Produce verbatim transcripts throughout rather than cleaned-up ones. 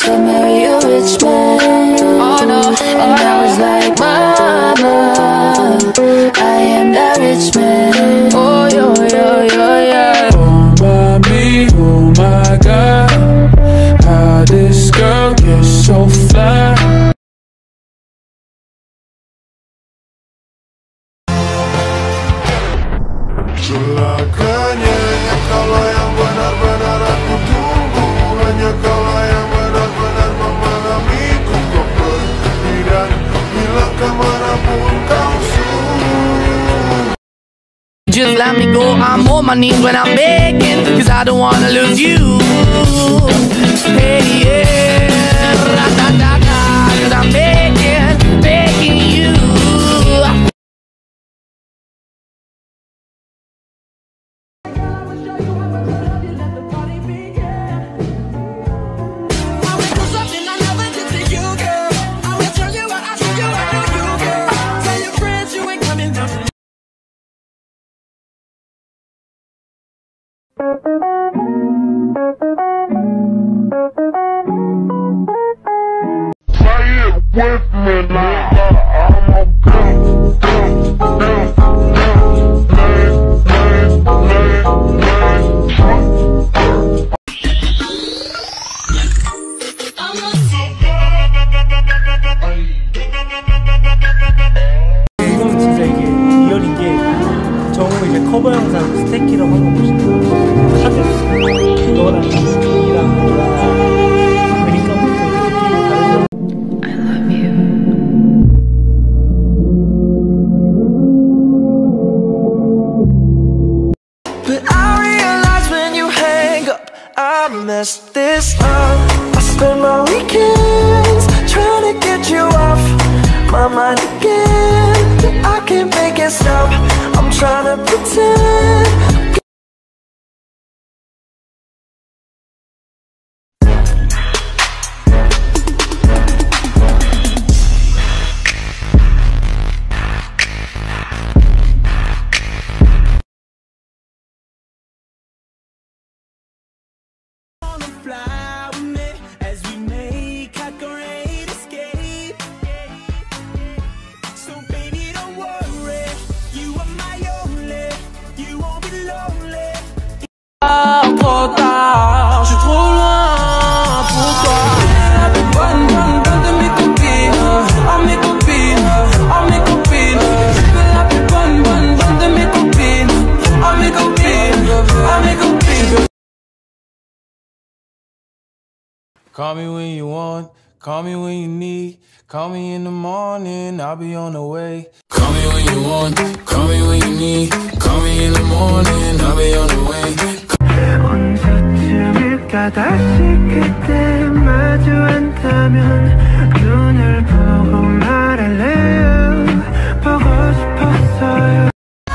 said marry a rich man. Oh no, oh and I was like, mama, I am that rich man. Oh yo yo yo yeah. Oh my me, oh my God, how this girl gets so fly. Celakanya hanya kalau yang benar-benar aku tunggu, hanya kalau yang benar-benar memahamiku. Kau pergi dan bila kemanapun kau suruh. Just let me go, I'm on my knees when I'm begging, cause I don't wanna lose you. Hey yeah, ra-da-da-da, cause I'm begging, begging you. With me now, I'm a girl, girl, girl, girl, man, man, man, man. 이건 진짜 이게 리얼인 게 정우 이제 커버 영상 스테키라고 한 거 보시면 카드 그거랑 이랑 그림감부터 느낌이 다르죠. I messed this up. I spend my weekends trying to get you off my mind again. I can't make it stop. I'm trying to pretend. Fly with me as we make our great escape. So baby don't worry, you are my only, you won't be lonely. Trop tard, je suis trop loin pour toi. Bonne, bonne, bonne de mes copines, oh mes copines, oh mes copines. Je veux la plus bonne, bonne, bonne de mes copines, oh mes copines, oh mes copines. Call me when you want, call me when you need. Call me in the morning, I'll be on the way. Call me when you want, call me when you need. Call me in the morning, I'll be on the way. 언제쯤일까 다시 그때 마주 앉다면 눈을 보고 말할래요. 보고 싶었어요.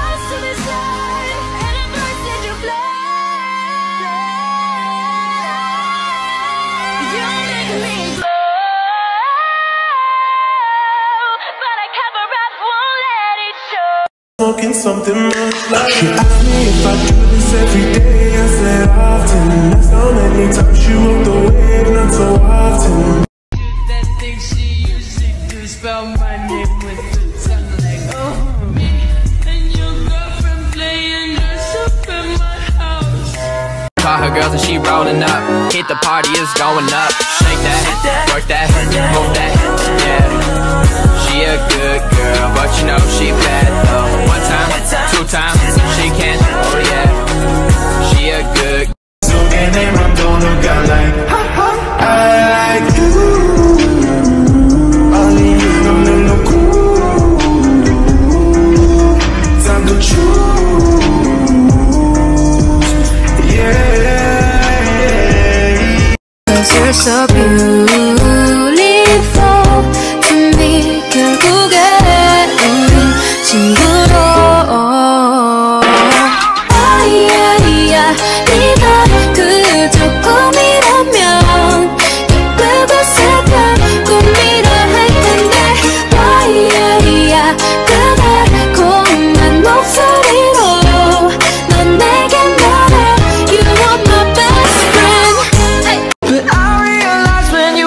Smoking something much like you ask me if I do this every day. I said often. That's how many times you walked away, not so often. That thing she usually do, spell my name with the tongue like oh me. And your girlfriend playing herself in my house. Call her girls and she rolling up. Hit the party, it's going up. Shake that, work that, move that, yeah. She a good girl, but you know she bad though. One time, two times, she can, oh yeah. She a good. So can they run down the guy like I like you. Only you know me no cool. Time to choose, yeah. 'Cause you're so beautiful to me. 결국에 우린 친구로. 아이야 네가 그저 꿈이라면 그곳에 다 꿈이라 할 텐데. 아이야 그 달콤한 목소리로 넌 내게 말해. You are my best friend. But I realize when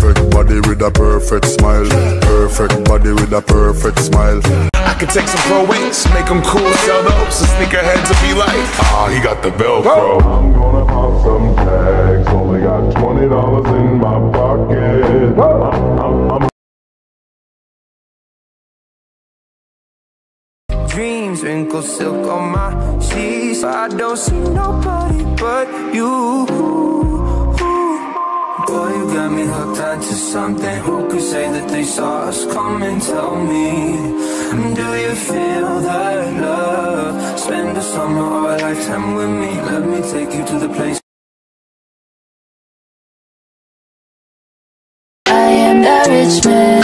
Perfect body with a perfect smile. Perfect body with a perfect smile. I could take some pro wings, make them cool, sell those. So sneakerheads will be like, ah, he got the Velcro. I'm gonna pop some tags. Only got twenty dollars in my pocket. I'm, I'm, I'm Dreams, wrinkle silk on my sheets. I don't see nobody but you. Boy, you got me hooked onto something. Who could say that they saw us coming? Tell me, do you feel that love? Spend a summer or a lifetime with me. Let me take you to the place. I am that rich man.